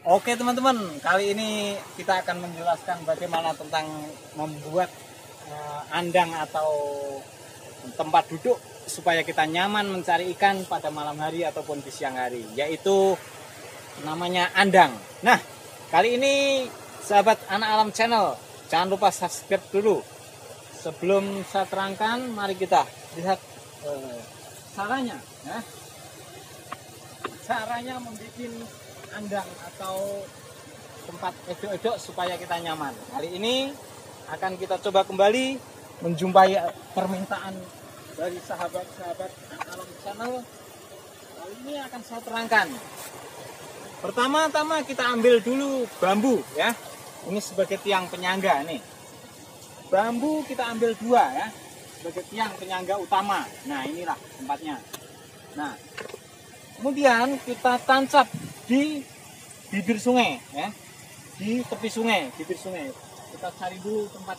Oke teman-teman, kali ini kita akan menjelaskan bagaimana tentang membuat andang atau tempat duduk supaya kita nyaman mencari ikan pada malam hari ataupun di siang hari, yaitu namanya andang. Nah, kali ini sahabat Anak Alam Channel, jangan lupa subscribe dulu. Sebelum saya terangkan, mari kita lihat caranya. Ya. Caranya membuat andang atau tempat edok-edok supaya kita nyaman. Hari ini akan kita coba kembali menjumpai permintaan dari sahabat-sahabat Alam Channel. Kali ini akan saya terangkan. Pertama-tama kita ambil dulu bambu ya. Ini sebagai tiang penyangga nih. Bambu kita ambil 2 ya, sebagai tiang penyangga utama. Nah, inilah tempatnya. Nah, kemudian kita tancap di bibir sungai ya, di tepi sungai, bibir sungai. Kita cari dulu tempat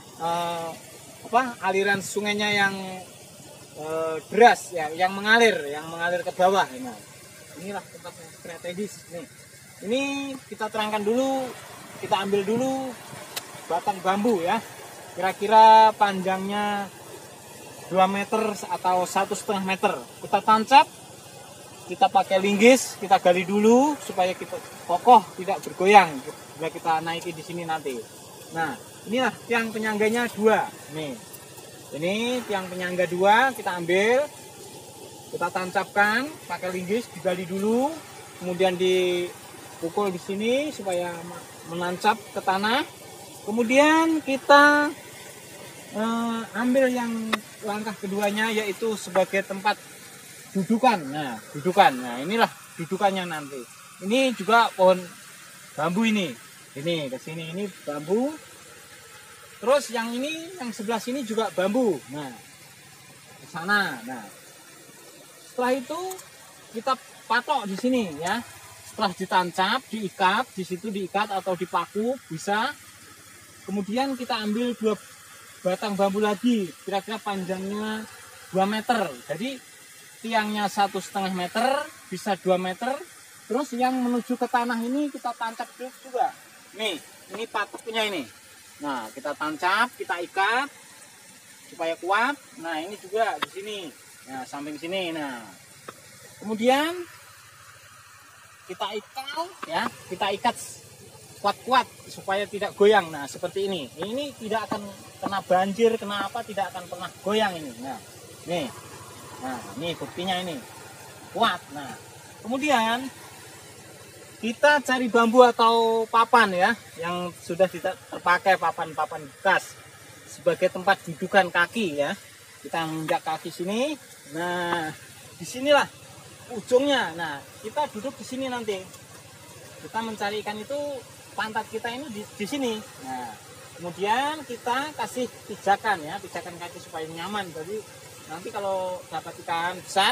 aliran sungainya yang deras ya, yang mengalir ke bawah. Nah, inilah tempat yang strategis nih. Ini kita terangkan dulu, kita ambil dulu batang bambu ya, kira-kira panjangnya 2 meter atau 1,5 meter. Kita tancap, kita pakai linggis, kita gali dulu supaya kita kokoh, tidak bergoyang. Bila kita naiki di sini nanti. Nah, inilah tiang penyangganya 2. Nih, ini tiang penyangga 2 kita ambil, kita tancapkan pakai linggis, digali dulu, kemudian dipukul di sini supaya menancap ke tanah. Kemudian kita ambil yang langkah keduanya, yaitu sebagai tempat dudukan. Nah, dudukan. Nah, inilah dudukannya nanti. Ini juga pohon bambu ini. Ini ke sini ini bambu. Terus yang ini, yang sebelah sini juga bambu. Nah, ke sana. Nah, setelah itu kita patok di sini ya. Setelah ditancap, diikat, di situ diikat atau dipaku bisa. Kemudian kita ambil 2 batang bambu lagi, kira-kira panjangnya 2 meter. Jadi tiangnya 1,5 meter, bisa 2 meter. Terus yang menuju ke tanah ini kita tancap juga. Nih, ini patoknya ini. Nah, kita tancap, kita ikat supaya kuat. Nah, ini juga di sini. Nah, samping sini. Nah, kemudian kita ikat kuat-kuat supaya tidak goyang. Nah, seperti ini. Ini tidak akan kena banjir, kena apa, tidak akan pernah goyang ini. Nah, nih. Nah, ini buktinya ini. Kuat. Nah, kemudian kita cari bambu atau papan ya, yang sudah terpakai, papan-papan bekas sebagai tempat dudukan kaki ya. Kita menginjak kaki sini. Nah, disinilah ujungnya. Nah, kita duduk di sini nanti. Kita mencari ikan itu, pantat kita ini di sini. Nah, kemudian kita kasih pijakan ya, pijakan kaki supaya nyaman. Jadi nanti kalau dapat ikan besar,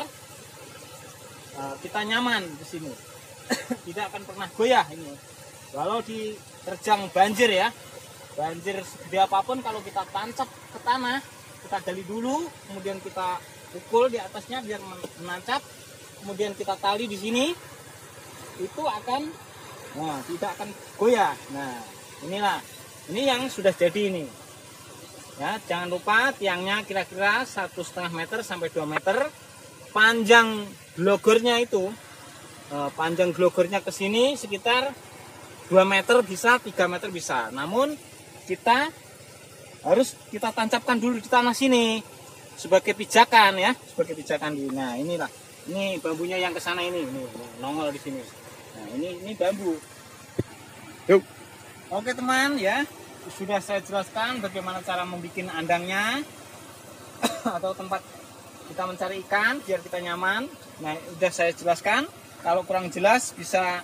kita nyaman di sini. Tidak akan pernah goyah ini. Walau diterjang banjir ya, banjir segede apapun, kalau kita tancap ke tanah, kita gali dulu, kemudian kita pukul di atasnya biar menancap, kemudian kita tali di sini, itu akan, nah, tidak akan goyah. Nah, inilah, ini yang sudah jadi ini. Ya, jangan lupa tiangnya kira-kira 1,5 meter sampai 2 meter. Panjang glogornya itu, panjang glogornya ke sini sekitar 2 meter bisa, 3 meter bisa. Namun kita harus kita tancapkan dulu di tanah sini sebagai pijakan ya, sebagai pijakan. Nah, inilah. Ini bambunya yang ke sana ini nongol di sini. Nah, ini bambu. Yuk. Oke teman ya, sudah saya jelaskan bagaimana cara membuat andangnya atau tempat kita mencari ikan biar kita nyaman. Nah, sudah saya jelaskan. Kalau kurang jelas bisa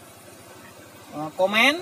komen.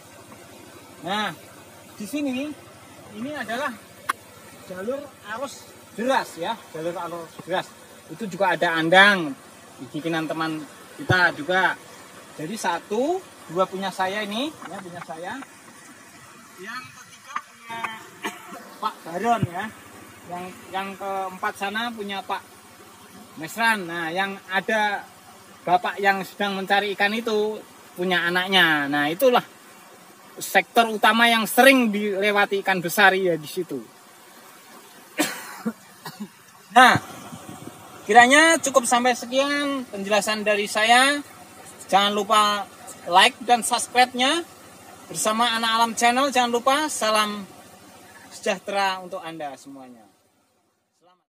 Nah, di sini ini adalah jalur arus deras ya, jalur arus deras. Itu juga ada andang bikinan teman kita juga. Jadi 1, 2 punya saya ini, ya punya saya. Yang ketiga punya Pak Baron ya. Yang keempat sana punya Pak Mesran. Nah, yang ada bapak yang sedang mencari ikan itu punya anaknya. Nah, itulah sektor utama yang sering dilewati ikan besar ya di situ. Nah, kiranya cukup sampai sekian penjelasan dari saya. Jangan lupa like dan subscribe-nya bersama Anak Alam Channel. Jangan lupa salam sejahtera untuk Anda semuanya.